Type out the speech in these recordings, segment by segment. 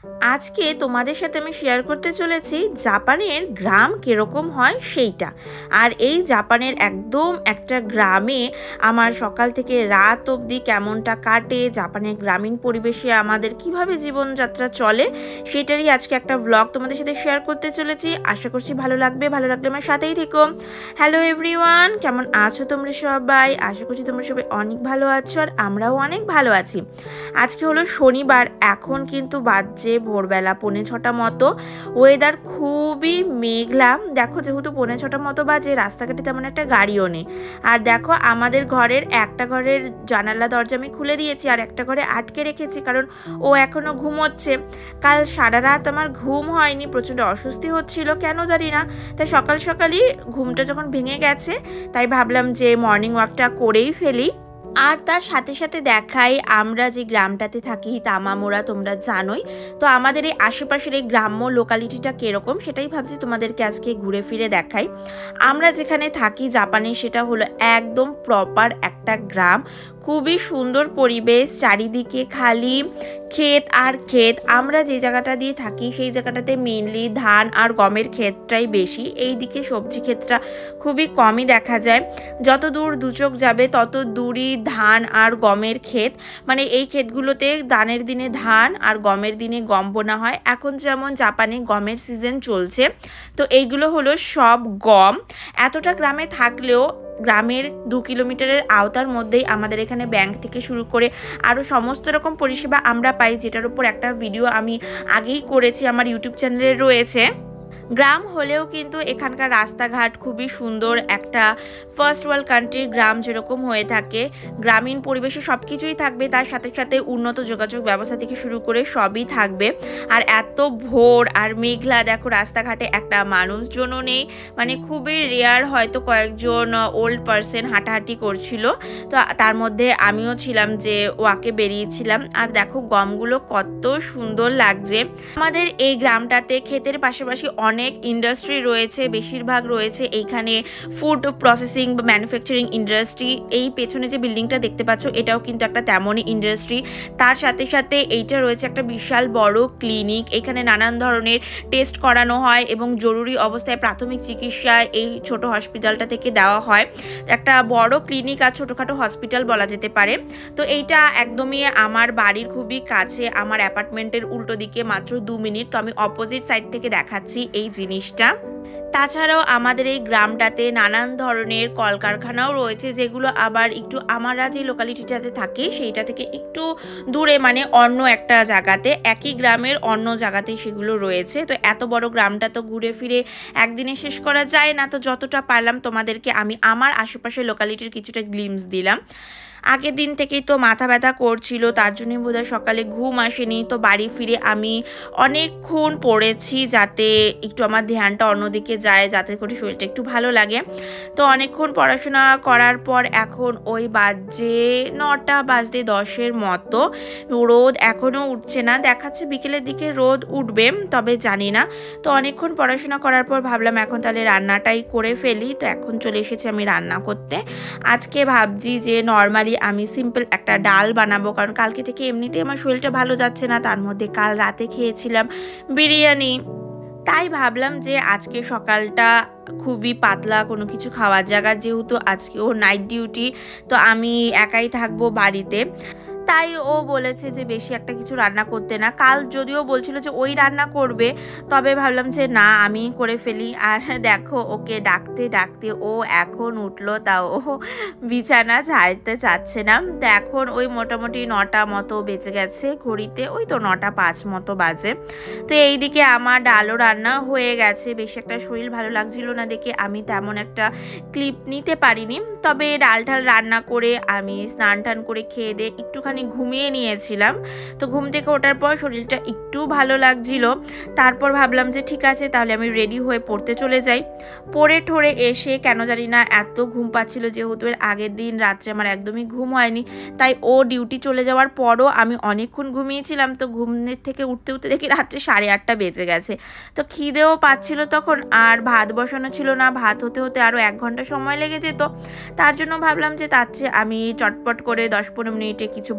আজকে তোমাদের সাথে আমি শেয়ার করতে চলেছি জাপানের গ্রাম কিরকম হয় সেইটা। আর এই জাপানের একদম একটা গ্রামে আমার সকাল থেকে রাত অবধি কেমনটা কাটে, জাপানের গ্রামীণ পরিবেশে আমাদের কিভাবে জীবনযাত্রা চলে, সেটারই আজকে একটা ভ্লগ তোমাদের সাথে শেয়ার করতে চলেছি। আশা করছি ভালো লাগবে, ভালো লাগলে আমার সাথেই থেকো। হ্যালো এভরিওয়ান, কেমন আছো তোমরা সবাই? আশা করছি তোমরা সবাই অনেক ভালো আছো আর আমরাও অনেক ভালো আছি। আজকে হলো শনিবার, এখন কিন্তু বাজছে ভোরবেলা 5:45 মতো। ওয়েদার খুবই মেঘলা। দেখো, যেহেতু 5:45 মতো বাজে, রাস্তাঘাটে তেমন একটা গাড়িও নেই। আর দেখো, আমাদের একটা ঘরের জানালা দরজা আমি খুলে দিয়েছি আর একটা ঘরে আটকে রেখেছি, কারণ ও এখনো ঘুমোচ্ছে। কাল সারা রাত আমার ঘুম হয়নি, প্রচণ্ড অস্বস্তি হচ্ছিল, কেন জানি না। তাই সকাল সকালই ঘুমটা যখন ভেঙে গেছে, তাই ভাবলাম যে মর্নিং ওয়াকটা করেই ফেলি। আর তার সাথে সাথে দেখাই আমরা যে গ্রামটাতে থাকি, তামামোরা, তোমরা জানোই। তো আমাদের এই আশেপাশের এই গ্রাম্য লোকালিটিটা কীরকম, সেটাই ভাবছি তোমাদেরকে আজকে ঘুরে ফিরে দেখাই। আমরা যেখানে থাকি জাপানে, সেটা হলো একদম প্রপার একটা গ্রাম। খুবই সুন্দর পরিবেশ, চারিদিকে খালি ক্ষেত আর ক্ষেত। আমরা যে জায়গাটা দিয়ে থাকি সেই জায়গাটাতে মেনলি ধান আর গমের ক্ষেতটাই বেশি। এই দিকে সবজি ক্ষেতটা খুবই কমই দেখা যায়। যত দূর দুচোখ যাবে তত দূরই ধান আর গমের ক্ষেত। মানে এই ক্ষেতগুলোতে দানের দিনে ধান আর গমের দিনে গম বোনা হয়। এখন যেমন জাপানে গমের সিজন চলছে, তো এইগুলো হলো সব গম। এতটা গ্রামে থাকলেও গ্রামের 2 কিলোমিটারের আওতার মধ্যেই আমাদের এখানে ব্যাংক থেকে শুরু করে আরও সমস্ত রকম পরিষেবা আমরা পাই, যেটার উপর একটা ভিডিও আমি আগেই করেছি, আমার ইউটিউব চ্যানেলে রয়েছে। গ্রাম হলেও কিন্তু এখানকার রাস্তাঘাট খুবই সুন্দর। একটা ফার্স্ট ওয়ার্ল্ড কান্ট্রির গ্রাম যেরকম হয়ে থাকে, গ্রামীণ পরিবেশে সব কিছুই থাকবে, তার সাথে সাথে উন্নত যোগাযোগ ব্যবস্থা থেকে শুরু করে সবই থাকবে। আর এত ভোর আর মেঘলা, দেখো রাস্তাঘাটে একটা মানুষজনও নেই। মানে খুবই রেয়ার, হয়তো কয়েকজন ওল্ড পার্সন হাঁটাহাঁটি করছিল, তো তার মধ্যে আমিও ছিলাম যে ওয়াকে বেরিয়েছিলাম। আর দেখো গমগুলো কত সুন্দর লাগছে। আমাদের এই গ্রামটাতে ক্ষেতের পাশাপাশি অনেক ইন্ডাস্ট্রি রয়েছে, বেশিরভাগ রয়েছে এইখানে ফুড প্রসেসিং বা ম্যানুফ্যাকচারিং ইন্ডাস্ট্রি। এই পেছনে যে বিল্ডিংটা দেখতে পাচ্ছ, এটাও কিন্তু একটা তেমনই ইন্ডাস্ট্রি। তার সাথে সাথে এইটা রয়েছে একটা বিশাল বড় ক্লিনিক। এখানে নানান ধরনের টেস্ট করানো হয় এবং জরুরি অবস্থায় প্রাথমিক চিকিৎসা এই ছোট হসপিটালটা থেকে দেওয়া হয়। একটা বড় ক্লিনিক আর ছোটোখাটো হসপিটাল বলা যেতে পারে। তো এইটা একদমই আমার বাড়ির খুবই কাছে, আমার অ্যাপার্টমেন্টের উল্টো দিকে মাত্র 2 মিনিট। তো আমি অপোজিট সাইড থেকে দেখাচ্ছি এই জিনিসটা। তাছাড়াও আমাদের এই গ্রামটাতে নানান ধরনের কলকারখানাও রয়েছে, যেগুলো আবার একটু আমরা যে লোকালিটিটাতে থাকি সেইটা থেকে একটু দূরে, মানে অন্য একটা জায়গাতে, একই গ্রামের অন্য জায়গাতে সেগুলো রয়েছে। তো এত বড় গ্রামটা তো ঘুরে ফিরে একদিনে শেষ করা যায় না, তো যতটা পারলাম তোমাদেরকে আমি আমার আশেপাশের লোকালিটির কিছুটা গ্লিমস দিলাম। আগের দিন থেকেই তো মাথা ব্যথা করছিল, তার জন্যই বোধহয় সকালে ঘুম আসেনি। তো বাড়ি ফিরে আমি অনেকক্ষণ পড়েছি, যাতে একটু আমার ধ্যানটা অন্যদিকে যায়, যাতে করে শরীরটা একটু ভালো লাগে। তো অনেকক্ষণ পড়াশোনা করার পর এখন ওই বাজে 9টা বাজতে 10-এর মতো। রোদ এখনও উঠছে না, দেখাচ্ছে বিকেলের দিকে রোদ উঠবে, তবে জানি না। তো অনেকক্ষণ পড়াশোনা করার পর ভাবলাম এখন তাহলে রান্নাটাই করে ফেলি। তো এখন চলে এসেছি আমি রান্না করতে। আজকে ভাবছি যে নর্মালি আমি সিম্পল একটা ডাল বানাবো, কারণ কালকে থেকে এমনিতেই আমার শরীরটা ভালো যাচ্ছে না, তার মধ্যে কাল রাতে খেয়েছিলাম বিরিয়ানি। তাই ভাবলাম যে আজকে সকালটা খুবই পাতলা কোনো কিছু খাওয়ার জায়গা, যেহেতু আজকে ও নাইট ডিউটি, তো আমি একাই থাকবো বাড়িতে। তাই ও বলেছে যে বেশি একটা কিছু রান্না করতে না। কাল যদিও বলছিল যে ওই রান্না করবে, তবে ভাবলাম যে না, আমি করে ফেলি। আর দেখো, ওকে ডাকতে ডাকতে ও এখন উঠলো, তাও ও বিছানা ছাড়তে চাচ্ছে না। তো এখন ওই মোটামুটি 9টা মতো বেজে গেছে ঘড়িতে, ওই তো 9টা 5 মতো বাজে। তো এইদিকে আমার ডালও রান্না হয়ে গেছে। বেশি একটা শরীর ভালো লাগছিল না দেখে আমি তেমন একটা ক্লিপ নিতে পারিনি। তবে ডাল রান্না করে আমি স্নান টান করে খেয়ে দিয়ে একটুখানি ঘুমিয়ে নিয়েছিলাম। তো ঘুম থেকে ওঠার পর শরীরটা একটু ভালো লাগছিল। তারপর ভাবলাম যে ঠিক আছে, তাহলে আমি রেডি হয়ে পড়তে চলে যাই। পড়ে ঠরে এসে কেন জানি না এত ঘুম পাচ্ছিল, যেহেতু এর আগের দিন রাত্রে আমার একদমই ঘুম হয়নি। তাই ও ডিউটি চলে যাওয়ার পরও আমি অনেকক্ষণ ঘুমিয়েছিলাম। তো ঘুমের থেকে উঠতে উঠতে দেখি রাত্রে 8:30 বেজে গেছে। তো খিদেও পাচ্ছিল তখন, আর ভাত বসানো ছিল না, ভাত হতে হতে আরও 1 ঘন্টা সময় লেগে যেত। তার জন্য ভাবলাম যে তার চেয়ে আমি চটপট করে 10-15 মিনিটে কিছু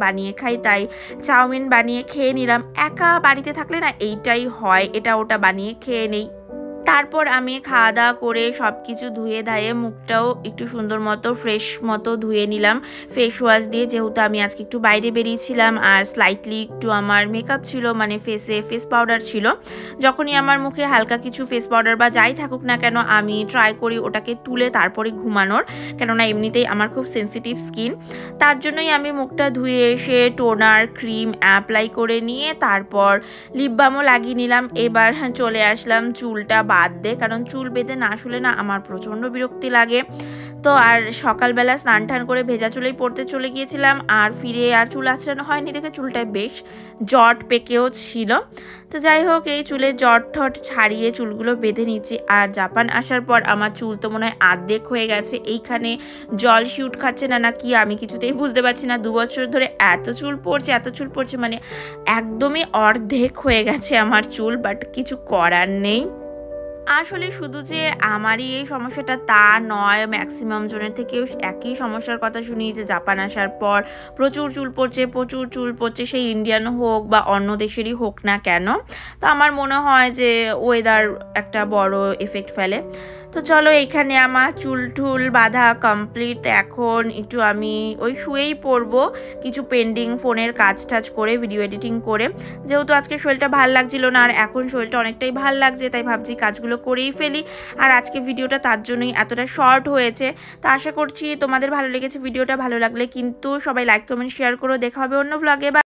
বানিয়ে খাই, তাই চাউমিন বানিয়ে খেয়ে নিলাম। একা বাড়িতে থাকলে না এইটাই হয়, এটা ওটা বানিয়ে খেয়ে নেই। তারপর আমি খাওয়া দাওয়া করে সব কিছু ধুয়ে ধায়ে মুখটাও একটু সুন্দর মতো ফ্রেশ মতো ধুয়ে নিলাম ফেস ওয়াশ দিয়ে, যেহেতু আমি আজকে একটু বাইরে বেরিয়েছিলাম আর স্লাইটলি একটু আমার মেকআপ ছিল, মানে ফেস পাউডার ছিল। যখনই আমার মুখে হালকা কিছু ফেস পাউডার বা যাই থাকুক না কেন আমি ট্রাই করি ওটাকে তুলে তারপরে ঘুমানোর, কেননা এমনিতেই আমার খুব সেন্সিটিভ স্কিন। তার জন্যই আমি মুখটা ধুয়ে এসে টোনার ক্রিম অ্যাপ্লাই করে নিয়ে তারপর লিপ বামও লাগিয়ে নিলাম। এবার চলে আসলাম চুলটা বাঁধতে, কারণ চুল বেঁধে না আসলে না আমার প্রচণ্ড বিরক্তি লাগে। তো আর সকালবেলা স্নান টান করে ভেজা চুলেই পড়তে চলে গিয়েছিলাম, আর ফিরে আর চুল আঁচড়ানো হয়নি দেখে চুলটায় বেশ জট পেকেও ছিল। তো যাই হোক, এই চুলে জট ঠট ছাড়িয়ে চুলগুলো বেঁধে নিচ্ছি। আর জাপান আসার পর আমার চুল তো মনে হয় আর্ধেক হয়ে গেছে, এইখানে জল শিউট খাচ্ছে না কি আমি কিছুতেই বুঝতে পারছি না। 2 বছর ধরে এত চুল পড়ছে, মানে একদমই অর্ধেক হয়ে গেছে আমার চুল, বাট কিছু করার নেই। আসলে শুধু যে আমারই এই সমস্যাটা তা নয়, ম্যাক্সিমাম জনের থেকেও একই সমস্যার কথা শুনি যে জাপান আসার পর প্রচুর চুল পড়ছে, সেই ইন্ডিয়ান হোক বা অন্য দেশেরই হোক না কেন। তো আমার মনে হয় যে ওয়েদার একটা বড় এফেক্ট ফেলে। তো চলো, এখানে আমার চুল বাঁধা কমপ্লিট। এখন একটু আমি ওই শুয়েই পড়বো, কিছু পেন্ডিং ফোনের কাজ টাজ করে ভিডিও এডিটিং করে। যেহেতু আজকে শরীরটা ভাল লাগছিল না, আর এখন শরীরটা অনেকটাই ভাল লাগছে, তাই ভাবছি কাজগুলো করেই ফেলি। আর আজকে ভিডিওটা তার জন্যই এতটা শর্ট হয়েছে। তো আশা করছি তোমাদের ভালো লেগেছে ভিডিওটা। ভালো লাগলে কিন্তু সবাই লাইক কমেন্ট শেয়ার করো। দেখা হবে অন্য ভ্লগে।